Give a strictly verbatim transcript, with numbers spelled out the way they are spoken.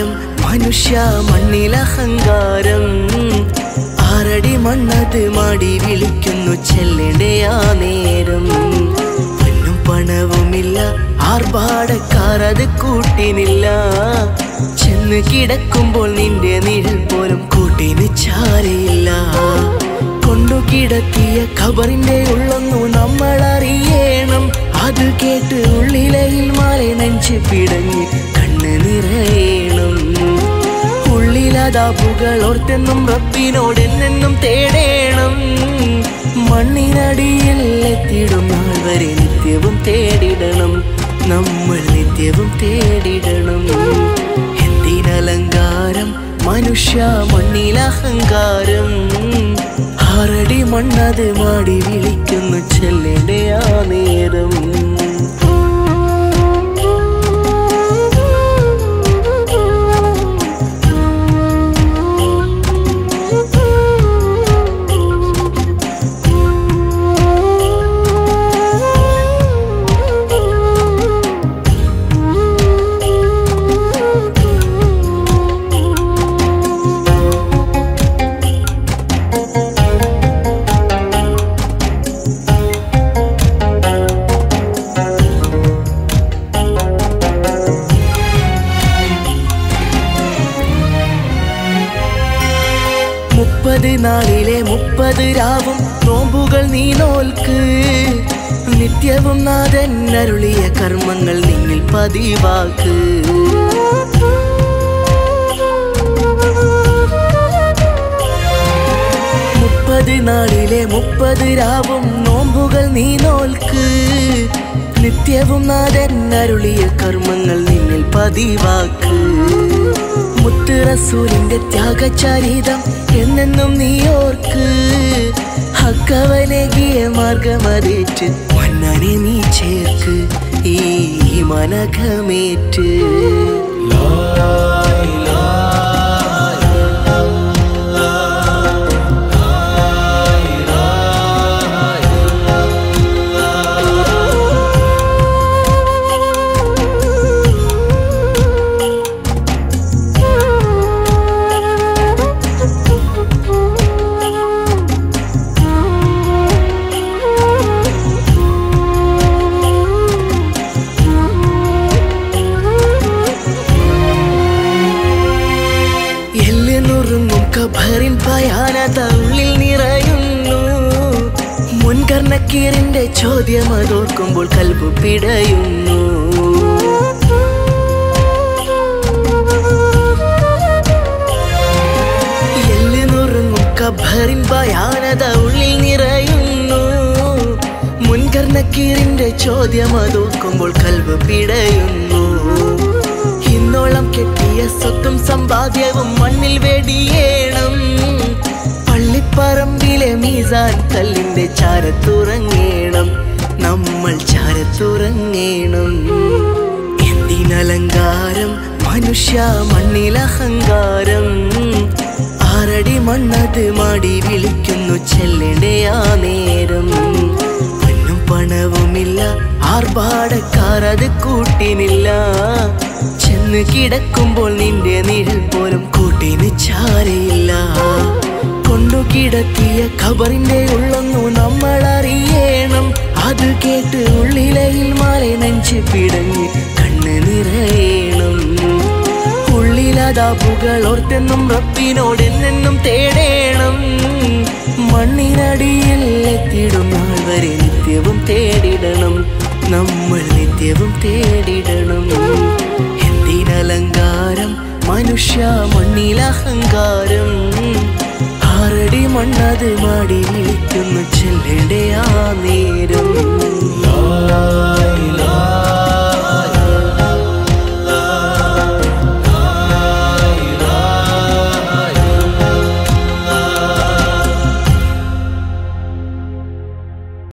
അലങ്കാരം മനുഷ്യ മണ്ണിലഹങ്കാരം ആറടി മണ്ണത് മാടി വിളിക്കുന്നു ചെല്ലേണ്ടേ ആ നേരം പൊന്നും പണവുമില്ല ആർഭാടക്കാരത് കൂട്ടിനില്ല ചെന്ന് കിടക്കുമ്പോൾ നിന്റെ നിഴൽ പോലും കൂട്ടിന് ചാരയില്ല കൊണ്ടു കിടത്തിയ ഖബറിന്റെ ഉള്ളൊന്നു നമ്മൾ അറിയണം അത് കേട്ട് ഉള്ളിലയിൽ മാലെ നെഞ്ച് പിടഞ്ഞ് കണ്ണ് നിറയണം ഉള്ളിലതാപുകൾ ഓർത്തെന്നും റബ്ബിനോട് എന്നെന്നും തേടേണം മണ്ണിനടിയിൽ എത്തിയിടും നാൾ വരെ നിത്യവും തേടിടണം നമ്മൾ നിത്യവും തേടിടണം എന്തിനലങ്കാരം മനുഷ്യ മണ്ണിലഹങ്കാരം ആറടി മണ്ണത് മാടി വിളിക്കുന്നു ചെല്ലേണ്ടേ ആ നേരം മുപ്പത് നാളിലെ മുപ്പത് രാവും നോമ്പുകൾ നീ നോൽക്ക് നിത്യവും നാഥൻ അരുളിയ കർമ്മങ്ങൾ നിന്നിൽ പതിവാക്ക് മുപ്പത് നാളിലെ മുപ്പത് രാവും നോമ്പുകൾ നീ നോൽക്ക് നിത്യവും നാഥൻ അരുളിയ കർമ്മങ്ങൾ നിന്നിൽ പതിവാക്ക് മുത്ത് റസൂലിന്റെ ത്യാഗചരിതം എന്നെന്നും നീ ഓർക്ക് ഹക്കവനകിയ മാർഗമതേറ്റ് മന്നനെ നീ ചേർക്ക് ഈ മനഘമേറ്റ് ഖബറിൻ ഭയാനത ഉള്ളിൽ നിറയുന്നു മുൻകർണക്കീറിന്റെ ചോദ്യം അതോർക്കുമ്പോൾ കൽബ് പിടയുന്നു എല്ല് നുറുങ്ങും ഖബറിൻ ഭയാനത ഉള്ളിൽ നിറയുന്നു മുൻകർണക്കീറിന്റെ ചോദ്യം അതോർക്കുമ്പോൾ കൽബ് പിടയുന്നു ഇന്നോളം കെട്ടിയ സ്വത്തും സമ്പാദ്യവും മണ്ണിൽ വെടിയേണം പള്ളിപ്പറമ്പിലെ മീസാൻ കല്ലിന്റെ ചാരത്തുറങ്ങേണം നമ്മൾ ചാരത്തുറങ്ങേണം എന്തിനലങ്കാരം മനുഷ്യ മണ്ണിലഹങ്കാരം ആറടി മണ്ണത് മാടി വിളിക്കുന്നു ചെല്ലേണ്ടേ ആ നേരം പൊന്നും പണവുമില്ല ആർഭാടക്കാരത് കൂട്ടിനില്ല ചെന്ന് കിടക്കുമ്പോൾ നിന്റെ നിഴൽ പോലും കൂട്ടിന് ചാരയില്ല കൊണ്ടു കിടത്തിയ ഖബറിന്റെ ഉള്ളൊന്നു നമ്മൾ അറിയണം അത് കേട്ട് ഉള്ളിലയിൽ മാലെ നെഞ്ച് പിടഞ്ഞ് കണ്ണ് നിറയണം ഉള്ളിലതാപുകൾ ഓർത്തെന്നും റബ്ബിനോട് എന്നെന്നും തേടേണം മണ്ണിനടിയിൽ എത്തിയിടും നാൾ വരെ നിത്യവും തേടിടണം നമ്മൾ നിത്യവും തേടിടണം എന്തിനലങ്കാരം മനുഷ്യ മണ്ണിലഹങ്കാരം ആറടി മണ്ണത് മാടി വിളിക്കുന്നു ചെല്ലേണ്ടേ ആ നേരം